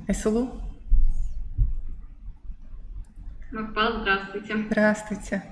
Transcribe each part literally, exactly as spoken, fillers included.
Айсулу? Макпал, здравствуйте. Здравствуйте.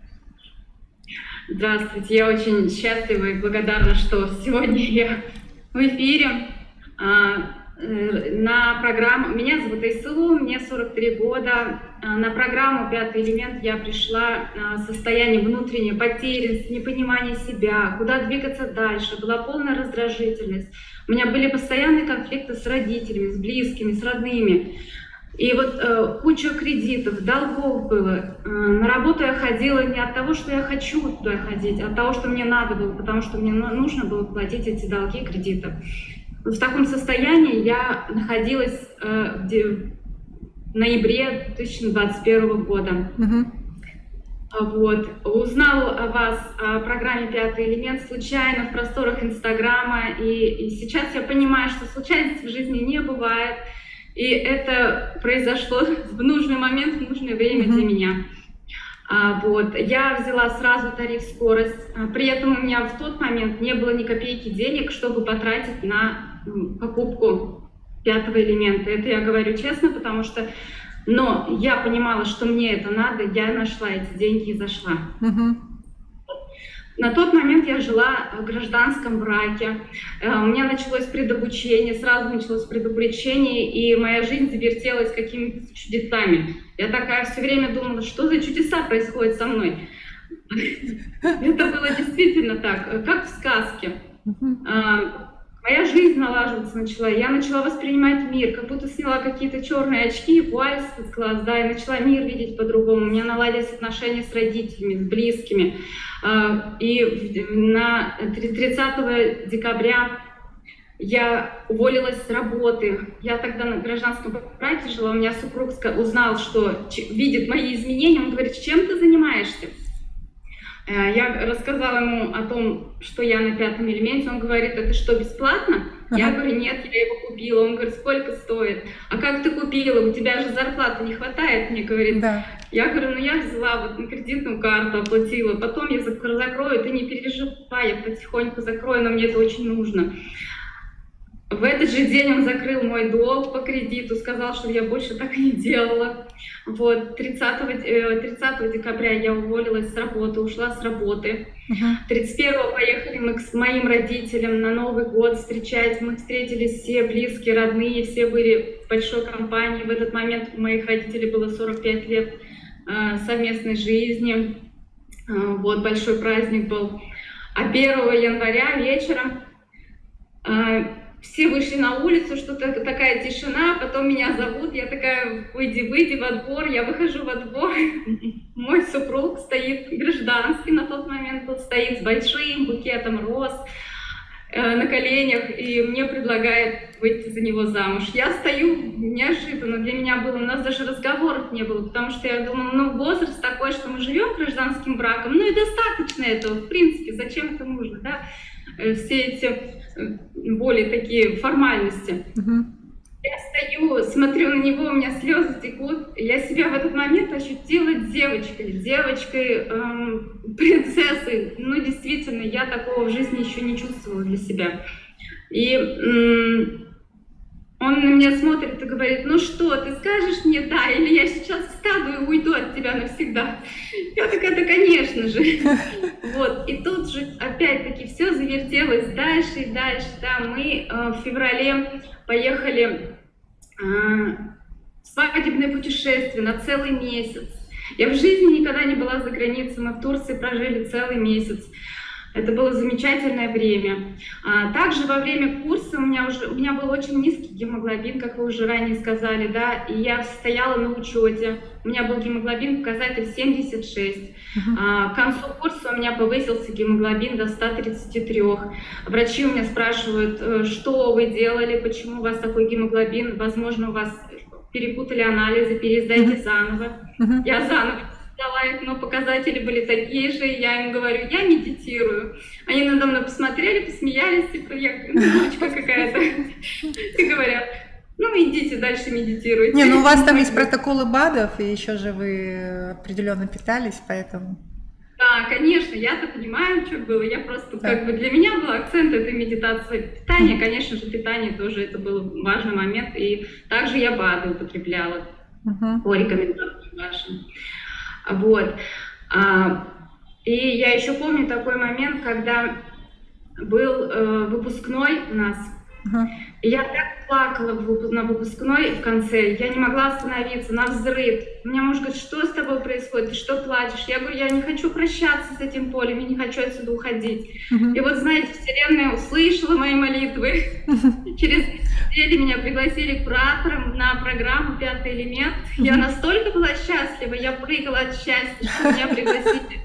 Здравствуйте. Я очень счастлива и благодарна, что сегодня я в эфире а, э, на программу. Меня зовут Айсулу, мне сорок три года. А, на программу «Пятый элемент» я пришла а, в состоянии внутренней потерянности, непонимания себя, куда двигаться дальше. Была полная раздражительность. У меня были постоянные конфликты с родителями, с близкими, с родными. И вот э, куча кредитов, долгов было. Э, на работу я ходила не от того, что я хочу туда ходить, а от того, что мне надо было, потому что мне нужно было платить эти долги, кредиты. Вот в таком состоянии я находилась э, в ноябре две тысячи двадцать первого года. Угу. Вот. Узнала о вас, о программе «Пятый элемент» случайно в просторах Инстаграма. И, и сейчас я понимаю, что случайностей в жизни не бывает. И это произошло в нужный момент, в нужное время mm-hmm. для меня. А, вот. Я взяла сразу тариф «Скорость». А, при этом у меня в тот момент не было ни копейки денег, чтобы потратить на м, покупку «Пятого элемента». Это я говорю честно, потому что... Но я понимала, что мне это надо, я нашла эти деньги и зашла. Mm-hmm. На тот момент я жила в гражданском браке, у меня началось предобучение, сразу началось предобучение, и моя жизнь завертелась какими-то чудесами. Я такая все время думала, что за чудеса происходят со мной. Это было действительно так, как в сказке. Моя жизнь налаживаться начала, я начала воспринимать мир, как будто сняла какие-то черные очки, вуаль с глаз, да, и начала мир видеть по-другому. У меня наладились отношения с родителями, с близкими. И на тридцатого декабря я уволилась с работы. Я тогда на гражданском браке жила, у меня супруг узнал, что видит мои изменения, он говорит: чем ты занимаешься? Я рассказала ему о том, что я на «Пятом элементе. Он говорит: это что, бесплатно? Uh-huh. Я говорю: нет, я его купила. Он говорит: сколько стоит? А как ты купила? У тебя же зарплаты не хватает, мне говорит. Да. Я говорю: ну я взяла вот на кредитную карту, оплатила, потом я закрою, ты не переживай, я потихоньку закрою, но мне это очень нужно. В этот же день он закрыл мой долг по кредиту, сказал, что я больше так и не делала. Вот, тридцатого декабря я уволилась с работы, ушла с работы. тридцать первого поехали мы к моим родителям на Новый год встречать. Мы встретились все близкие, родные, все были в большой компании. В этот момент у моих родителей было сорок пять лет э, совместной жизни. Э, вот, большой праздник был. А первого января вечером э, все вышли на улицу, что-то такая тишина, потом меня зовут, я такая: выйди, выйди во двор, я выхожу во двор, мой супруг стоит, гражданский на тот момент был, стоит с большим букетом роз э, на коленях и мне предлагает выйти за него замуж. Я стою, неожиданно для меня было, у нас даже разговоров не было, потому что я думала, ну возраст такой, что мы живем гражданским браком, ну и достаточно этого, в принципе, зачем это нужно, да? Все эти более такие формальности. Uh-huh. Я стою, смотрю на него, у меня слезы текут. Я себя в этот момент ощутила девочкой, девочкой, эм, принцессой. Ну, действительно, я такого в жизни еще не чувствовала для себя. И эм, он на меня смотрит и говорит: ну что, ты скажешь мне да, или я сейчас встану и уйду от тебя навсегда? Я такая: да, конечно же. Вот, и тут же опять-таки все завертелось дальше и дальше. Да, мы э, в феврале поехали э, в свадебное путешествие на целый месяц. Я в жизни никогда не была за границей, мы в Турции прожили целый месяц. Это было замечательное время. А, также во время курса у меня, уже, у меня был очень низкий гемоглобин, как вы уже ранее сказали, да, и я стояла на учете. У меня был гемоглобин, показатель семьдесят шесть. Uh-huh. а, к концу курса у меня повысился гемоглобин до ста тридцати трёх. Врачи у меня спрашивают: что вы делали, почему у вас такой гемоглобин, возможно, у вас перепутали анализы, пересдайте uh-huh. заново. Uh-huh. Я заново дала их, но показатели были такие же, и я им говорю: я медитирую. Они надо мной посмотрели, посмеялись, типа: я дурочка какая-то. И говорят: ну идите дальше медитируйте. Не, ну у вас там есть протоколы БАДов, и еще же вы определенно питались, поэтому... Да, Да, конечно, я-то понимаю, что было. Я просто, как бы, для меня был акцент этой медитации питания. Конечно же, питание тоже это был важный момент. И также я БАДы употребляла uh-huh. по рекомендациям вашим. Вот. И я еще помню такой момент, когда был выпускной у нас. Uh-huh. И я так плакала на выпускной в конце, я не могла остановиться, на взрыв. У меня муж говорит, что с тобой происходит, ты что плачешь? Я говорю, я не хочу прощаться с этим полем, я не хочу отсюда уходить. Uh-huh. И вот, знаете, Вселенная услышала мои молитвы. Uh-huh. Через неделю меня пригласили куратором на программу «Пятый элемент». Uh-huh. Я настолько была счастлива, я прыгала от счастья, что меня пригласили.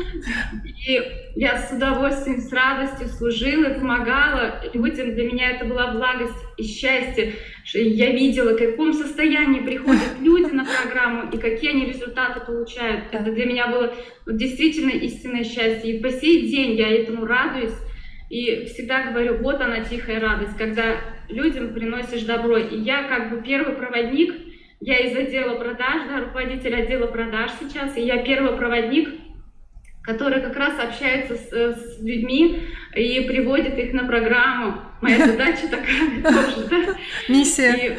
И я с удовольствием, с радостью служила, помогала людям. Для меня это была благость и счастье. Я видела, в каком состоянии приходят люди на программу и какие они результаты получают. Это для меня было действительно истинное счастье. И по сей день я этому радуюсь. И всегда говорю, вот она, тихая радость, когда людям приносишь добро. И я как бы первый проводник, я из отдела продаж, да, руководитель отдела продаж сейчас, и я первый проводник, который как раз общается с, с людьми и приводит их на программу. Моя задача такая тоже, да? Миссия.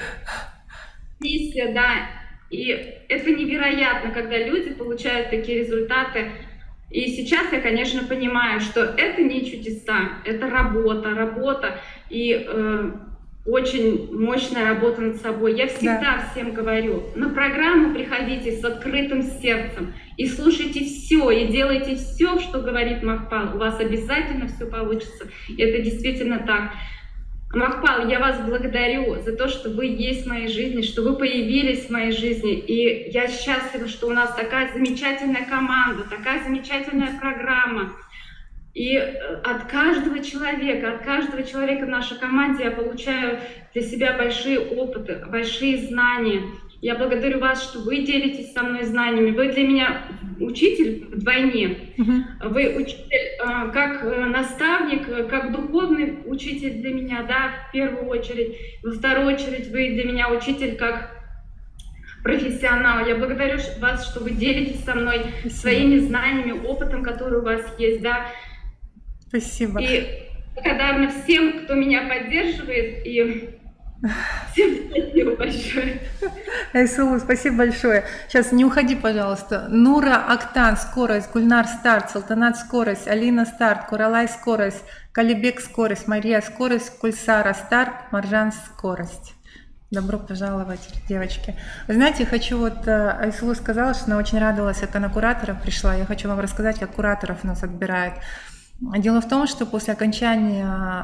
Миссия, да. И это невероятно, когда люди получают такие результаты. И сейчас я, конечно, понимаю, что это не чудеса, это работа, работа. И э, очень мощная работа над собой. Я всегда да. всем говорю, на программу приходите с открытым сердцем и слушайте все, и делайте все, что говорит Махпал. У вас обязательно все получится. И это действительно так. Махпал, я вас благодарю за то, что вы есть в моей жизни, что вы появились в моей жизни. И я счастлива, что у нас такая замечательная команда, такая замечательная программа. И от каждого человека, от каждого человека в нашей команде я получаю для себя большие опыты, большие знания. Я благодарю вас, что вы делитесь со мной знаниями. Вы для меня учитель вдвойне. Uh-huh. Вы учитель как наставник, как духовный учитель для меня, да, в первую очередь. Во вторую очередь вы для меня учитель как профессионал. Я благодарю вас, что вы делитесь со мной Спасибо. Своими знаниями, опытом, который у вас есть, да. Спасибо. И благодарна всем, кто меня поддерживает, и всем спасибо большое. Айсулу, спасибо большое. Сейчас не уходи, пожалуйста. Нура Актан, скорость, Гульнар старт, Салтанат скорость, Алина старт, Куралай скорость, Калибек скорость, Мария скорость, Кульсара старт, Маржан скорость. Добро пожаловать, девочки. Вы знаете, хочу вот, Айсулу сказала, что она очень радовалась, как она кураторов пришла. Я хочу вам рассказать, как кураторов нас отбирает. Дело в том, что после окончания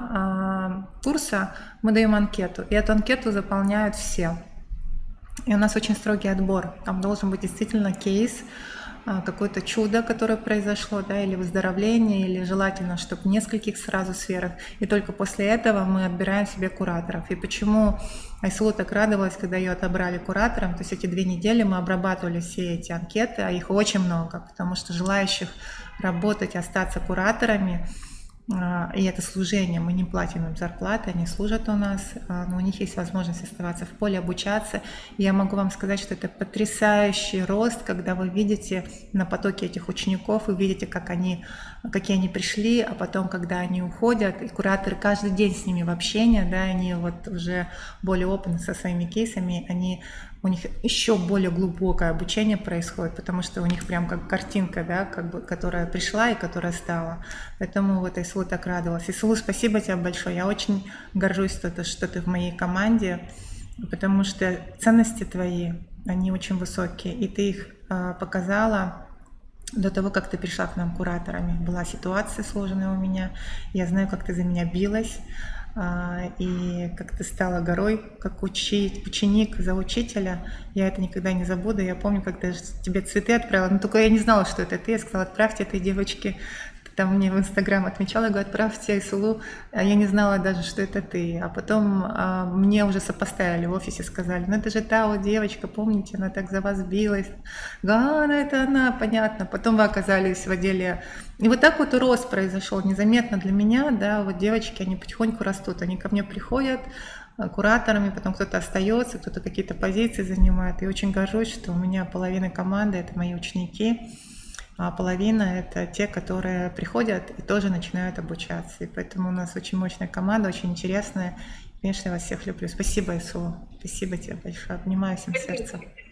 а, курса мы даем анкету, и эту анкету заполняют все. И у нас очень строгий отбор. Там должен быть действительно кейс, а, какое-то чудо, которое произошло, да, или выздоровление, или желательно, чтобы в нескольких сразу сферах. И только после этого мы отбираем себе кураторов. И почему Айсулу так радовалась, когда ее отобрали куратором? То есть эти две недели мы обрабатывали все эти анкеты, а их очень много, потому что желающих работать, остаться кураторами, и это служение, мы не платим им зарплаты, они служат у нас, но у них есть возможность оставаться в поле, обучаться. И я могу вам сказать, что это потрясающий рост, когда вы видите на потоке этих учеников, вы видите, как они, какие они пришли, а потом, когда они уходят, и кураторы каждый день с ними в общении, да, они вот уже более опытны со своими кейсами, они у них еще более глубокое обучение происходит, потому что у них прям как картинка, да, как бы, которая пришла и которая стала. Поэтому вот Айсулу так радовалась. Айсулу, спасибо тебе большое. Я очень горжусь, что ты, что ты в моей команде, потому что ценности твои, они очень высокие, и ты их э, показала до того, как ты пришла к нам кураторами. Была ситуация сложная у меня, я знаю, как ты за меня билась, и как ты стала горой, как учить, ученик за учителя. Я это никогда не забуду. Я помню, когда я тебе цветы отправила, но только я не знала, что это ты. Я сказала, отправьте этой девочке. Там мне в Инстаграм отмечала, говорю, отправьте Айсулу. Я не знала даже, что это ты. А потом а, мне уже сопоставили в офисе, сказали, ну это же та вот девочка, помните, она так за вас билась. Да, ну это она, понятно. Потом вы оказались в отделе. И вот так вот рост произошел незаметно для меня, да, вот девочки, они потихоньку растут, они ко мне приходят кураторами, потом кто-то остается, кто-то какие-то позиции занимает. И очень горжусь, что у меня половина команды — это мои ученики. а половина — это те, которые приходят и тоже начинают обучаться. И поэтому у нас очень мощная команда, очень интересная. Конечно, я вас всех люблю. Спасибо, Ису. Спасибо тебе большое. Обнимаю всем сердцем.